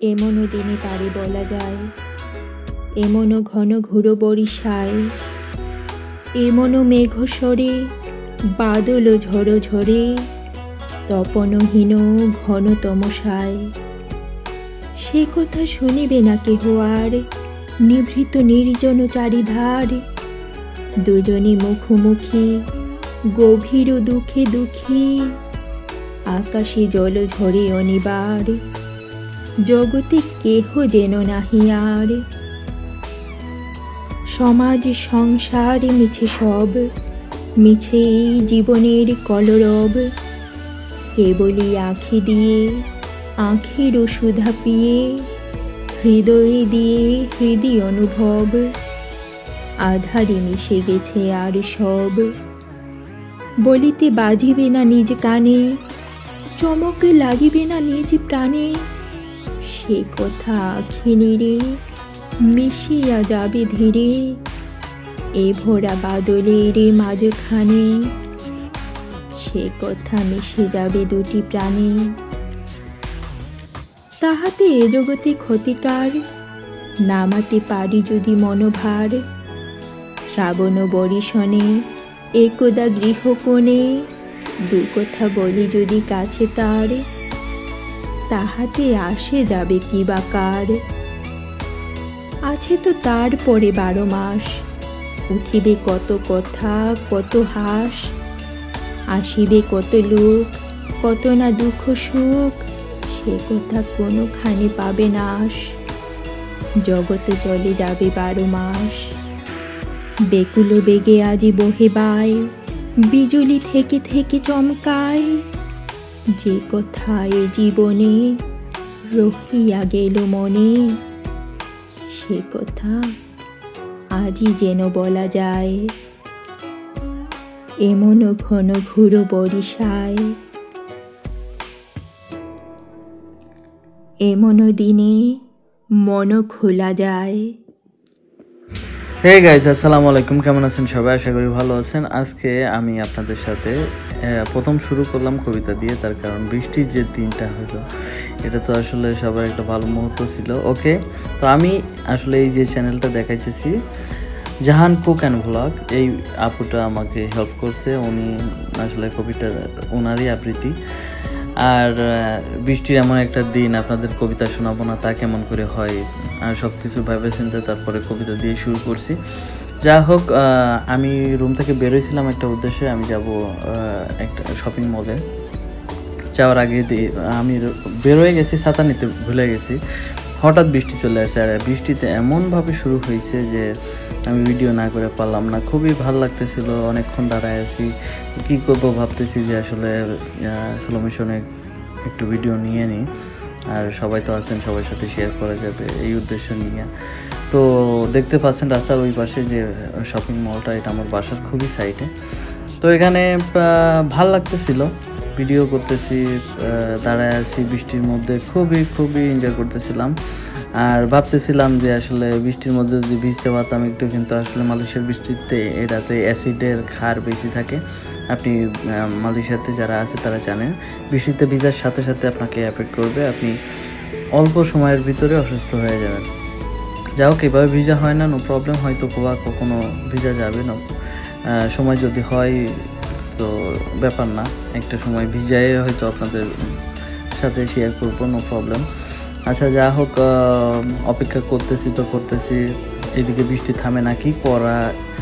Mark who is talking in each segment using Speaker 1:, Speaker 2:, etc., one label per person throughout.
Speaker 1: এমনও দিনে তারে বলা যায়, এমনও ঘন ঘোর বরিশায়, এমনও মেঘ সরে বাদল ঝড় ঝরে, তপনহীন ঘন তমসায়। সে কথা শুনিবে না কেহ আর, নিভৃত নির্জন চারিধার, দুজনে মুখোমুখি গভীর দুঃখে দুঃখী, আকাশে জল ঝরে অনিবার, জগতে কেহ যেন নাহি আর। সমাজ সংসার মিছে সব, মিছে এই জীবনের কলরব, কেবলই আঁখি দিয়ে আঁখির সুধা পিয়ে, হৃদয়ে দিয়ে হৃদয় অনুভব, আধারে মিশে গেছে আর সব। বলিতে বাজিবে না নিজ কানে, চমকে লাগিবে না নিজ প্রাণে, সে কথা আঁখি নিরে মিশিয়া যাবে ধীরে, এ ভরা বাদলের মাঝখানে, সে কথা মিশে যাবে দুটি প্রাণে। তাহাতে এ জগতে ক্ষতিকার, নামাতে পারি যদি মনোভার, শ্রাবণ বরিশনে একদা গৃহকোণে, দু কথা বলি যদি কাছে তার, তাহাতে আসে যাবে কি বা কার। আছে তো তার পরে 12 মাস, উঠিবে কত কথা কত হাস, আসিবে কত লোক কত না দুঃখ সুখ, সে কথা কোনোখানে পাবে নাশ। জগতে চলে যাবে 12 মাস, বেকুল বেগে আজি বহে বায়, বিজুলি থেকে থেকে চমকায়, যে কথা এ জীবনে রহিয়া গেল মনে, সে কথা আজই যেন বলা যায়, এমনও ঘন ঘোর বরিশায়, এমনও দিনে মন খোলা যায়।
Speaker 2: হে গাইস, আসসালামু আলাইকুম। কেমন আছেন সবাই? আশা করি ভালো আছেন। আজকে আমি আপনাদের সাথে প্রথম শুরু করলাম কবিতা দিয়ে, তার কারণ বৃষ্টির যে দিনটা হলো, এটা তো আসলে সবার একটা ভালো মুহূর্ত ছিল। ওকে, তো আমি আসলে এই যে চ্যানেলটা দেখাইতেছি, জাহান কুক অ্যান্ড ভ্লগ, এই আপুটা আমাকে হেল্প করছে। উনি আসলে কবিতা ওনারই আবৃত্তি। আর বৃষ্টির এমন একটা দিন, আপনাদের কবিতা শোনাবো না তা কেমন করে হয়, আর সব কিছু ভেবে চিন্তে তারপরে কবিতা দিয়ে শুরু করছি। যা হোক, আমি রুম থেকে বেরোইছিলাম একটা উদ্দেশ্যে, আমি যাব একটা শপিং মলে। যাওয়ার আগে আমি বেরোয় গেছি, ছাতা নিতে ভুলে গেছি, হঠাৎ বৃষ্টি চলে আসে। আর বৃষ্টিতে এমনভাবে শুরু হয়েছে যে আমি ভিডিও না করে পারলাম না। খুবই ভালো লাগতেছিল, অনেকক্ষণ দাঁড়ায় আছি, কী করবো ভাবতেছি যে আসলে স্লো মোশনে একটু ভিডিও নিয়ে নিই, আর সবাই তো আছেন, সবার সাথে শেয়ার করা যাবে এই উদ্দেশ্য নিয়ে। তো দেখতে পাচ্ছেন রাস্তার ওই পাশে যে শপিং মলটা, এটা আমার বাসার খুবই সাইডে। তো এখানে ভাল লাগতেছিল, ভিডিও করতেছি, দাঁড়ায় আছি বৃষ্টির মধ্যে, খুবই এনজয় করতেছিলাম। আর ভাবতেছিলাম যে আসলে বৃষ্টির মধ্যে যদি ভিজতে পারতাম একটু, কিন্তু আসলে মালয়েশিয়ার বৃষ্টিতে এটাতে অ্যাসিডের ক্ষার বেশি থাকে। আপনি মালয়েশিয়াতে যারা আছে তারা জানেন, বৃষ্টিতে ভিজার সাথে সাথে আপনাকে এফেক্ট করবে, আপনি অল্প সময়ের ভিতরে অসুস্থ হয়ে যাবেন। যা হোক, এভাবে ভিজা হয় না, নো প্রবলেম, হয়তো কখনো ভিজা যাবে না, সময় যদি হয় তো ব্যাপার না, একটা সময় ভিজায় হয়তো আপনাদের সাথে শেয়ার করবো, নো প্রবলেম। আচ্ছা, যা হোক, অপেক্ষা করতেছি, এদিকে বৃষ্টি থামে না, কি করা।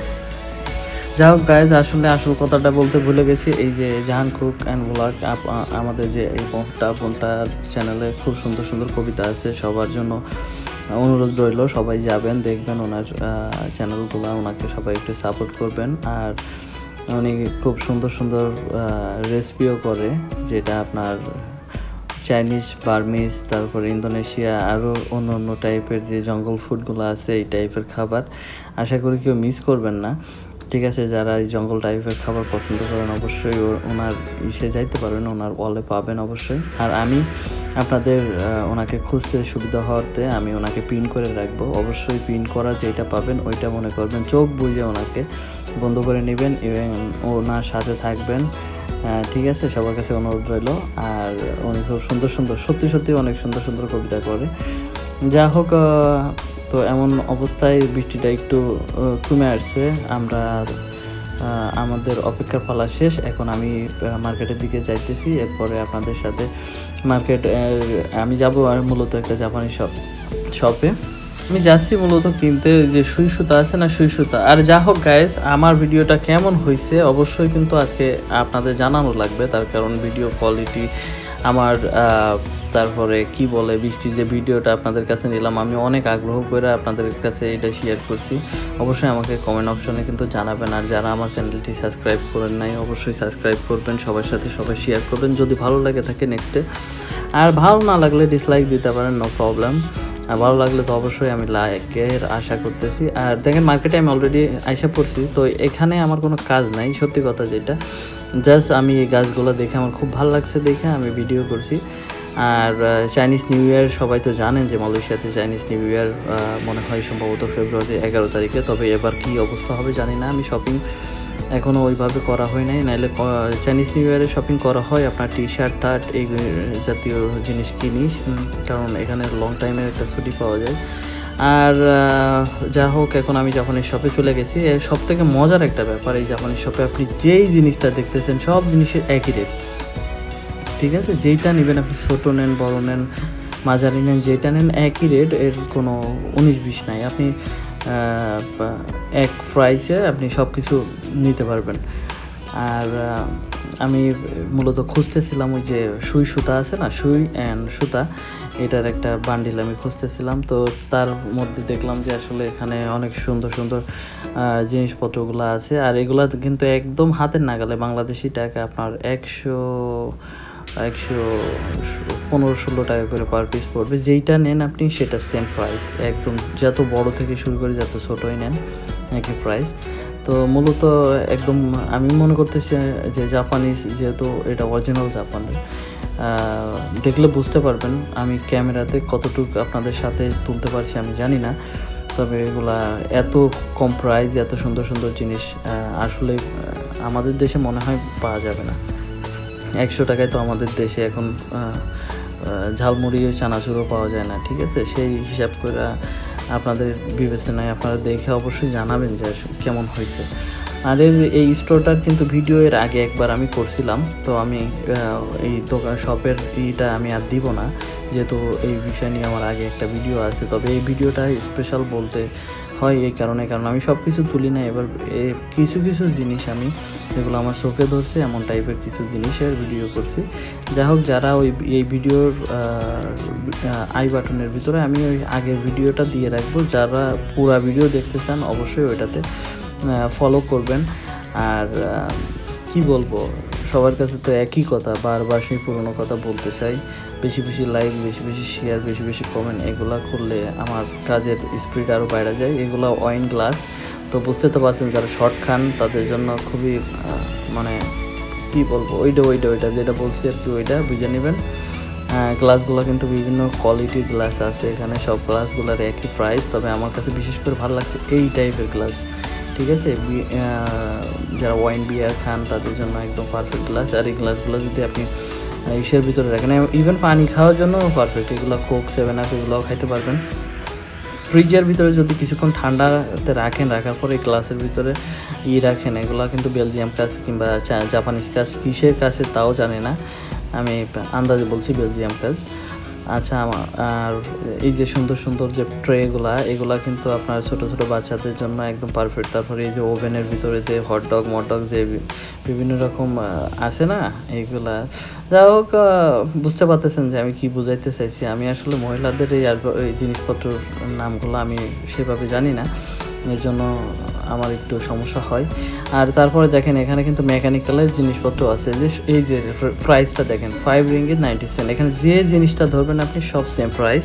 Speaker 2: যা হোক গাইজ, আসল কথাটা বলতে ভুলে গেছি। এই যে জাহান কুক অ্যান্ড ভ্লগ, আমাদের যে এই বোনটার চ্যানেলে খুব সুন্দর সুন্দর কবিতা আছে, সবার জন্য অনুরোধ রইল, সবাই যাবেন, দেখবেন ওনার চ্যানেলগুলো, ওনাকে সবাই একটু সাপোর্ট করবেন। আর উনি খুব সুন্দর সুন্দর রেসিপিও করে, যেটা আপনার চাইনিজ, বার্মিজ, তারপর ইন্দোনেশিয়া, আরও অন্য টাইপের যে জঙ্গল ফুডগুলো আছে, এই টাইপের খাবার আশা করি কেউ মিস করবেন না। ঠিক আছে, যারা এই জঙ্গল টাইপের খাবার পছন্দ করেন অবশ্যই ওনার যাইতে পারেন, ওনার ওয়ালে পাবেন অবশ্যই। আর আমি আপনাদের ওনাকে খুঁজতে সুবিধা হওয়াতে আমি ওনাকে পিন করে রাখবো, অবশ্যই পিন করা যেটা পাবেন ওইটা মনে করবেন, চোখ বুঝে ওনাকে বন্ধ করে নেবেন এবং ওনার সাথে থাকবেন। ঠিক আছে, সবার কাছে অনুরোধ রইল। আর উনি খুব সুন্দর সুন্দর, সত্যি সত্যি অনেক সুন্দর সুন্দর কবিতা করে। যা হোক, তো এমন অবস্থায় বৃষ্টিটা একটু কমে আসছে। আমরা আমাদের অপেক্ষার পালা শেষ। এখন আমি মার্কেটের দিকে যাইতেছি। এরপরে আপনাদের সাথে মার্কেট আমি যাব আর মূলত একটা জাপানি শপে আমি যাচ্ছি মূলত কিনতে, যে সুই সুতা আছে না, সুই সুতা। আর যা হোক গাইস, আমার ভিডিওটা কেমন হয়েছে অবশ্যই কিন্তু আজকে আপনাদের জানানো লাগবে, তার কারণ ভিডিও কোয়ালিটি আমার তারপরে কি বলে বৃষ্টি যে ভিডিওটা আপনাদের কাছে নিলাম, আমি অনেক আগ্রহ করে আপনাদের কাছে এটা শেয়ার করছি। অবশ্যই আমাকে কমেন্ট অপশনে কিন্তু জানাবেন। আর যারা আমার চ্যানেলটি সাবস্ক্রাইব করেন নাই অবশ্যই সাবস্ক্রাইব করবেন, সবার সাথে সবাই শেয়ার করবেন যদি ভালো লাগে থাকে নেক্সটে। আর ভালো না লাগলে ডিসলাইক দিতে পারেন, নো প্রবলেম। আর ভালো লাগলে তো অবশ্যই আমি লাইকের আশা করতেছি। আর দেখেন মার্কেটে আমি অলরেডি আশা পড়ছি, তো এখানে আমার কোনো কাজ নাই, সত্যি কথা যেটা। জাস্ট আমি এই গাছগুলো দেখে আমার খুব ভালো লাগছে, দেখে আমি ভিডিও করছি। আর চাইনিজ নিউ ইয়ার সবাই তো জানেন যে মালয়েশিয়াতে চাইনিজ নিউ ইয়ার মনে হয় সম্ভবত ফেব্রুয়ারি 11 তারিখে। তবে এবার কী অবস্থা হবে জানি না, আমি শপিং এখনও ওইভাবে করা হয় নাই। নাহলে চাইনিজ নিউ ইয়ারে শপিং করা হয়, আপনার টি শার্ট টার্ট এই জাতীয় জিনিস কিনি, কারণ এখানে লং টাইমের একটা ছুটি পাওয়া যায়। আর যা হোক, এখন আমি জাপানি শপে চলে গেছি। সব থেকে মজার একটা ব্যাপার, এই জাপানি শপে আপনি যেই জিনিসটা দেখতেছেন সব জিনিসের একই রেট, ঠিক আছে? যেইটা নেবেন আপনি, ছোটো নেন বড় নেন মাঝারি নেন, যেটা নেন একই রেট, এর কোনো 19-20 নাই। আপনি এক প্রাইসে আপনি সব কিছু নিতে পারবেন। আর আমি মূলত খুঁজতেছিলাম ওই যে সুই সুতা আছে না, সুই অ্যান্ড সুতা, এটার একটা বান্ডিল আমি খুঁজতেছিলাম। তো তার মধ্যে দেখলাম যে আসলে এখানে অনেক সুন্দর সুন্দর জিনিসপত্রগুলো আছে। আর এগুলো কিন্তু একদম হাতের নাগালে, বাংলাদেশি টাকা আপনার 115-16 টাকা করে পার পিস পড়বে। যেইটা নেন আপনি সেটা সেম প্রাইস, একদম যত বড় থেকে শুরু করে যত ছোটোই নেন একই প্রাইস। তো মূলত একদম আমি মনে করতেছি যে জাপানিজ, যেহেতু এটা অরিজিনাল জাপানের, দেখলে বুঝতে পারবেন আমি ক্যামেরাতে কতটুকু আপনাদের সাথে তুলতে পারছি আমি জানি না। তবে এগুলা এত কম প্রাইস, এত সুন্দর সুন্দর জিনিস আসলে আমাদের দেশে মনে হয় পাওয়া যাবে না। 100 টাকায় তো আমাদের দেশে এখন ঝালমুড়ি চানাচুরও পাওয়া যায় না, ঠিক আছে? সেই হিসাব করে আপনাদের বিবেচনায় আপনারা দেখে অবশ্যই জানাবেন যে কেমন হয়েছে। আর এই স্টোরটার কিন্তু ভিডিও এর আগে একবার আমি করছিলাম, তো আমি এই দোকান শপের ইটা আমি আর দিব না, যেহেতু এই বিষয় নিয়ে আমার আগে একটা ভিডিও আছে। তবে এই ভিডিওটা স্পেশাল বলতে হয় এই কারণে, কারণ আমি সব কিছু তুলি না। এবার কিছু কিছু জিনিস আমি যেগুলো আমার চোখে ধরছে এমন টাইপের কিছু জিনিসের ভিডিও করছি। যাই হোক, যারা এই ভিডিওর আই বাটনের ভিতরে আমি ওই আগের ভিডিওটা দিয়ে রাখবো, যারা পুরো ভিডিও দেখতে চান অবশ্যই ওইটাতে ফলো করবেন। আর কি বলবো, সবার কাছে তো একই কথা, বারবার সেই পুরনো কথা বলতে চাই। বেশি বেশি লাইক, বেশি বেশি শেয়ার, বেশি বেশি কমেন্ট, এগুলা করলে আমার কাজের স্পিড আরও বাইরে যায়। এগুলো ওয়াইন গ্লাস, তো বুঝতে তো পারছেন যারা শর্ট খান তাদের জন্য খুবই মানে কী বলবো, ওইটা যেটা বলছি আর কি, ওইটা বুঝে নেবেন। গ্লাসগুলো কিন্তু বিভিন্ন কোয়ালিটির গ্লাস আছে এখানে, সব গ্লাসগুলোর একই প্রাইস। তবে আমার কাছে বিশেষ করে ভালো লাগছে এই টাইপের গ্লাস, ঠিক আছে? যারা ওয়াইন বিয়ার খান তাদের জন্য একদম পারফেক্ট গ্লাস। আর এই গ্লাসগুলো যদি আপনি ইসের ভিতরে রাখেন, ইভেন পানি খাওয়ার জন্য পারফেক্ট। এগুলো কোক, 7 আপ এগুলোও খাইতে পারবেন। ফ্রিজের ভিতরে যদি কিছুক্ষণ ঠান্ডাতে রাখেন, রাখার পরে এই গ্লাসের ভিতরে রাখেন, এগুলো কিন্তু বেলজিয়াম কাজ কিংবা জাপানিজ কাজ, কিসের কাছে তাও জানি না, আমি আন্দাজে বলছি বেলজিয়াম কাজ। আচ্ছা, আর এই যে সুন্দর সুন্দর যে ট্রেগুলা, এগুলা কিন্তু আপনার ছোটো ছোটো বাচ্চাদের জন্য একদম পারফেক্ট। তারপরে এই যে ওভেনের ভিতরে যে হটডগ মটডগ যে বিভিন্ন রকম আছে না, এইগুলা। যাই হোক, বুঝতে পারতেছেন যে আমি কি বুঝাইতে চাইছি। আমি আসলে মহিলাদের এই জিনিসপত্রের নামগুলো আমি সেভাবে জানি না, এর জন্য আমার একটু সমস্যা হয়। আর তারপরে দেখেন এখানে কিন্তু মেকানিক্যালের জিনিসপত্র আছে, যে এই যে প্রাইসটা দেখেন 5 রিঙ্গিত 90 সেন্ট। এখানে যে জিনিসটা ধরবেন আপনি সব সেম প্রাইস।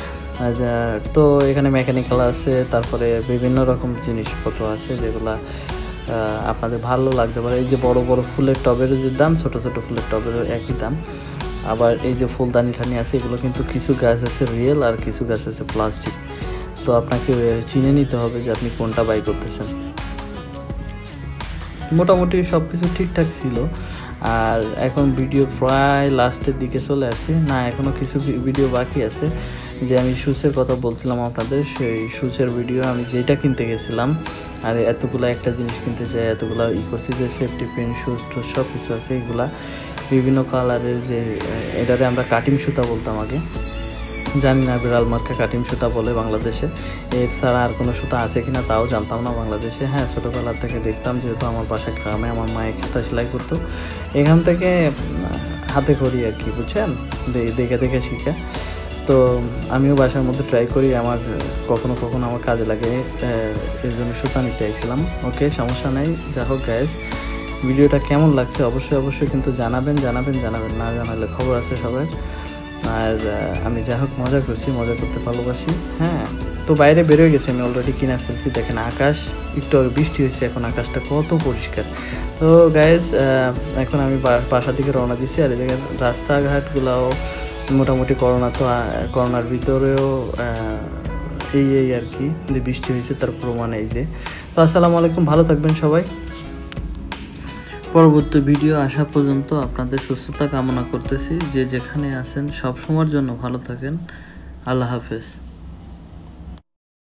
Speaker 2: তো এখানে মেকানিক্যাল আছে, তারপরে বিভিন্ন রকম জিনিসপত্র আছে যেগুলা আপনাদের ভালো লাগতে পারে। এই যে বড় বড় ফুলের টবেরও যে দাম, ছোট ছোট ফুলের টবেরও একই দাম। আবার এই যে ফুলদানি ঠানি আছে, এগুলো কিন্তু কিছু গাছ আছে রিয়েল আর কিছু গাছ আছে প্লাস্টিক। তো আপনাকে চিনে নিতে হবে যে আপনি কোনটা বাই করতেছেন। মোটামুটি সব কিছু ঠিকঠাক ছিল। আর এখন ভিডিও প্রায় লাস্টের দিকে চলে আসছে, না এখনও কিছু ভিডিও বাকি আছে। যে আমি শুজের কথা বলছিলাম আপনাদের, সেই শুজের ভিডিও আমি যেটা কিনতে গেছিলাম, আর এতগুলো একটা জিনিস কিনতে চাই, এতগুলো করছি যে সেফটি পিন শুজ টুজ সব কিছু আছে। এগুলা বিভিন্ন কালারের, যে এটারে আমরা কাটিং সুতা বলতাম আগে, জানি না বিড়াল মার্কা কাটিং সুতা বলে বাংলাদেশে। এর ছাড়া আর কোনো সুতা আছে কিনা তাও জানতাম না বাংলাদেশে। হ্যাঁ, ছোটোবেলা থেকে দেখতাম, যেহেতু আমার বাসা গ্রামে, আমার মায়ের খাতা সেলাই করতো, এখান থেকে হাতে করি আর কি, বুঝছেন, দেখে দেখে শিখে। তো আমিও বাসার মধ্যে ট্রাই করি, আমার কখনো কখনো আমার কাজে লাগে, এর জন্য সুতা নিতে চাইছিলাম। ওকে, সমস্যা নেই। যাই হোক গাইজ, ভিডিওটা কেমন লাগছে অবশ্যই কিন্তু জানাবেন, না জানালে খবর আছে সবার। আর আমি যাই হোক মজা করতে ভালোবাসি। হ্যাঁ, তো বাইরে বেরোয় গেছি, আমি অলরেডি কিনা ফেলছি। দেখেন আকাশ, একটু বৃষ্টি হয়েছে, এখন আকাশটা কত পরিষ্কার। তো গাইজ, এখন আমি বাসার দিকে রওনা দিচ্ছি। আর এদিকে রাস্তাঘাটগুলোও মোটামুটি করোনার ভিতরেও এই আর কি, যে বৃষ্টি হয়েছে তার প্রমাণ এই যে। তো আসসালামু আলাইকুম, ভালো থাকবেন সবাই। পরবর্তী ভিডিও আসা পর্যন্ত আপনাদের সুস্থতা কামনা করতেছি। যে যেখানে আছেন সব সময়ের জন্য ভালো থাকেন। আল্লাহ হাফেজ।